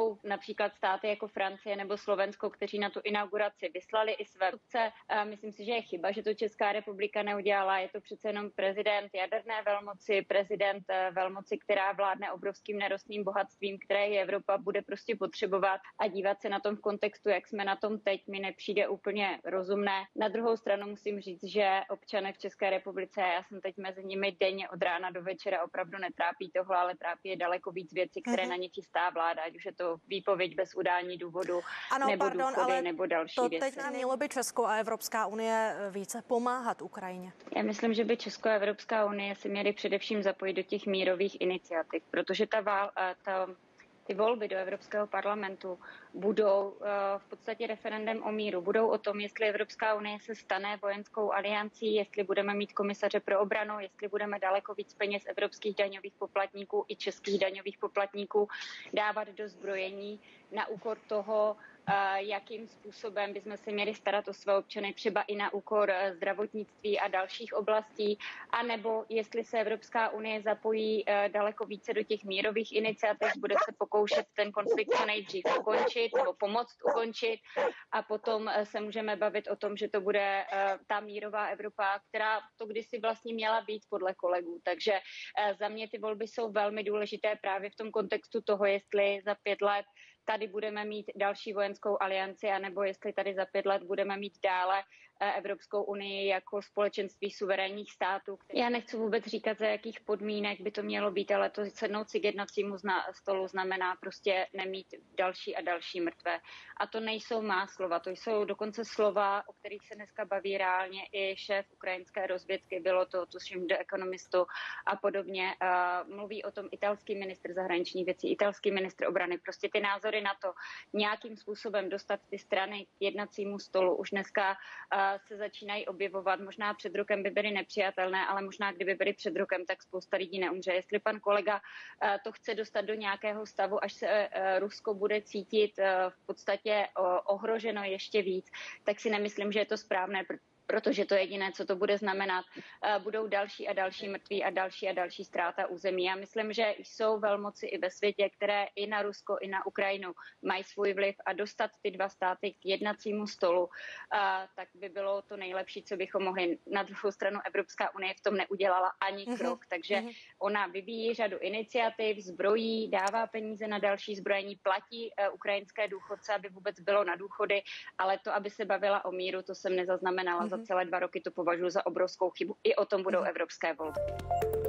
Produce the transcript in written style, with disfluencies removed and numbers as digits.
jsou například státy jako Francie nebo Slovensko, kteří na tu inauguraci vyslali i své vůdce. Myslím si, že je chyba, že to Česká republika neudělala. Je to přece jenom prezident jaderné velmoci, prezident velmoci, která vládne obrovským nerostným bohatstvím, které i Evropa bude prostě potřebovat, a dívat se na tom v kontextu, jak jsme na tom teď, mi nepřijde úplně rozumné. Na druhou stranu musím říct, že občané v České republice, já jsem teď mezi nimi denně od rána do večera, opravdu netrápí tohle, ale trápí je daleko víc věcí, které na ně chystá vláda, ať už je to výpověď bez udání důvodu, nebo důchody, nebo další věci. Teď nám mělo by Česko a Evropská unie více pomáhat Ukrajině. Já myslím, že by Česko a Evropská unie si měly především zapojit do těch mírových iniciativ, protože ty volby do Evropského parlamentu budou v podstatě referendem o míru. Budou o tom, jestli Evropská unie se stane vojenskou aliancí, jestli budeme mít komisaře pro obranu, jestli budeme daleko víc peněz evropských daňových poplatníků i českých daňových poplatníků dávat do zbrojení na úkor toho, jakým způsobem bychom se měli starat o své občany, třeba i na úkor zdravotnictví a dalších oblastí, anebo jestli se Evropská unie zapojí daleko více do těch mírových iniciativ, bude se pokoušet ten konflikt co nejdřív ukončit nebo pomoct ukončit, a potom se můžeme bavit o tom, že to bude ta mírová Evropa, která to kdysi vlastně měla být podle kolegů. Takže za mě ty volby jsou velmi důležité právě v tom kontextu toho, jestli za 5 let tady budeme mít další vojenskou alianci, anebo jestli tady za 5 let budeme mít dále Evropskou unii jako společenství suverénních států. Já nechci vůbec říkat, za jakých podmínek by to mělo být, ale to sednout si k jednacímu stolu znamená prostě nemít další a další mrtvé. A to nejsou má slova, to jsou dokonce slova, o kterých se dneska baví reálně i šéf ukrajinské rozvědky, bylo to tuším The Economistu a podobně. Mluví o tom italský ministr zahraničních věcí, italský ministr obrany. Prostě ty názory na to nějakým způsobem dostat ty strany k jednacímu stolu už dneska se začínají objevovat. Možná před rokem by byly nepřijatelné, ale možná kdyby byly před rokem, tak spousta lidí neumře. Jestli pan kolega to chce dostat do nějakého stavu, až se Rusko bude cítit v podstatě ohroženo ještě víc, tak si nemyslím, že je to správné, protože to jediné, co to bude znamenat, budou další a další mrtví a další ztráta území. Já myslím, že jsou velmoci i ve světě, které i na Rusko, i na Ukrajinu mají svůj vliv, a dostat ty dva státy k jednacímu stolu, tak by bylo to nejlepší, co bychom mohli. Na druhou stranu Evropská unie v tom neudělala ani krok, takže ona vyvíjí řadu iniciativ, zbrojí, dává peníze na další zbrojení, platí ukrajinské důchodce, aby vůbec bylo na důchody, ale to, aby se bavila o míru, to jsem nezaznamenala za celé 2 roky, to považuji za obrovskou chybu. I o tom budou evropské volby.